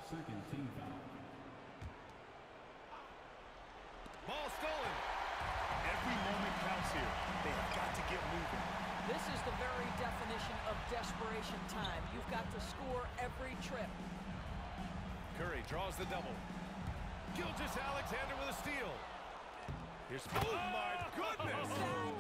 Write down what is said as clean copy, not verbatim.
Second team foul. Ball stolen. Every moment counts here. They have got to get moving. This is the very definition of desperation time. You've got to score every trip. Curry draws the double. Gilgeous-Alexander with a steal. Here's, oh my goodness!